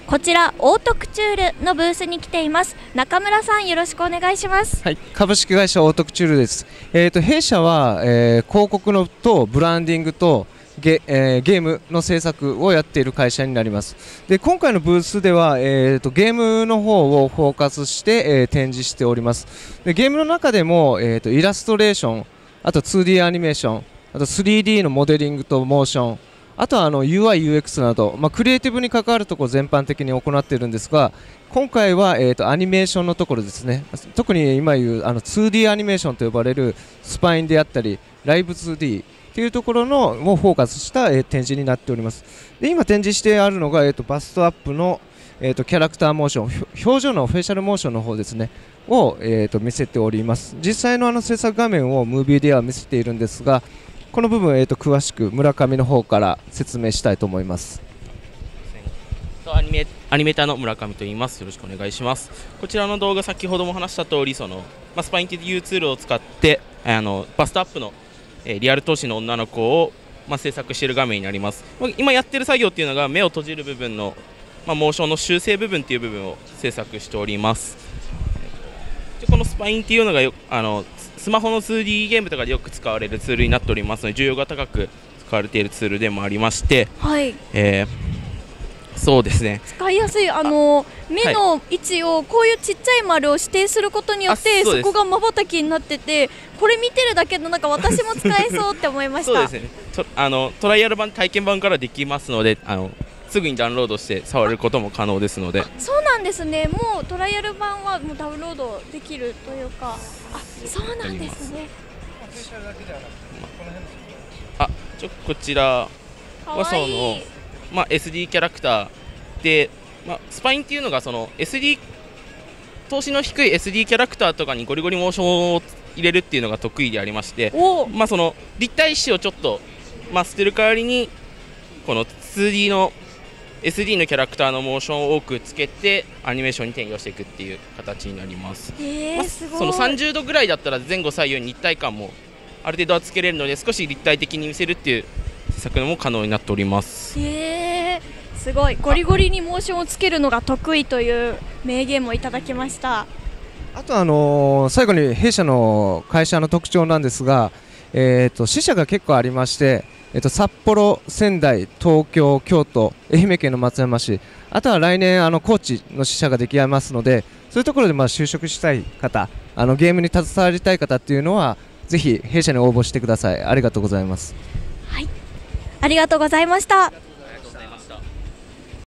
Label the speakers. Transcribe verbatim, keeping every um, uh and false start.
Speaker 1: こちらオートクチュールのブースに来ています。中村さん、よろしくお願いします。
Speaker 2: はい、株式会社オートクチュールです。えー、と弊社は、えー、広告のとブランディングとゲ、えー、ゲームの制作をやっている会社になります。で今回のブースでは、えー、とゲームの方をフォーカスして、えー、展示しております。でゲームの中でも、えー、とイラストレーション、あと ツーディー アニメーション、あと スリーディー のモデリングとモーション、あとはあの ユーアイ、ユーエックス など、まあ、クリエイティブに関わるところ全般的に行っているんですが、今回は、えー、とアニメーションのところですね。特に今言うあの ツーディー アニメーションと呼ばれるスパインであったりライブ ツーディー というところのをフォーカスした、えー、展示になっております。で今展示してあるのが、えー、とバストアップの、えー、とキャラクターモーション、表情のフェイシャルモーションの方ですねを、えー、と見せております。実際のあの制作画面をムービーでは見せているんですが、この部分、えー、と詳しく村上の方から説明したいと思います。
Speaker 3: アニメ、アニメーターの村上と言います。よろしくお願いします。こちらの動画、先ほども話した通り、その、まあ、スパインというツールを使ってあのバストアップの、えー、リアル闘志の女の子を、まあ、制作している画面になります。今やってる作業っていうのが目を閉じる部分の、まあ、モーションの修正部分っていう部分を制作しております。このスパインっていうのがよあのスマホの ツーディー ゲームとかでよく使われるツールになっておりますので、需要が高く使われているツールでもありまして、
Speaker 1: はい、
Speaker 3: えー、そうですね、
Speaker 1: 使いやすい、あの目の位置をこういうちっちゃい丸を指定することによって、そこがまばたきになってて、これ見てるだけでなんか私も使えそうって思いました。
Speaker 3: そうですね、とあのトライアル版、体験版からできますので、あのすぐにダウンロードして触ることも可能ですので。
Speaker 1: そうなんですね。もうトライアル版はもうダウンロードできるというか、あ、そうなんですね。
Speaker 3: あ、ちょこちらはその、まあ、エスディー キャラクターで、まあ、スパインっていうのがその エスディー 投資の低い エスディー キャラクターとかにゴリゴリモーションを入れるっていうのが得意でありまして、まあ、その立体視をちょっと、まあ、捨てる代わりにこの ツーディー のエスディー のキャラクターのモーションを多くつけてアニメーションに転用していくっていう形になります。
Speaker 1: えー、すごい。
Speaker 3: そのさんじゅうどぐらいだったら前後左右に立体感もある程度はつけれるので、少し立体的に見せるっていう施策も可能になっております。
Speaker 1: えー、すごい。ゴリゴリにモーションをつけるのが得意という名言もいただきました。
Speaker 2: あと、あのー、最後に弊社の会社の特徴なんですが、えー、と支社が結構ありまして、えっと、札幌、仙台、東京、京都、愛媛県の松山市、あとは来年あの高知の支社ができますので、そういうところでまあ就職したい方、あのゲームに携わりたい方っていうのはぜひ弊社に応募してください。ありがとうございます。
Speaker 1: はい、ありがとうございました。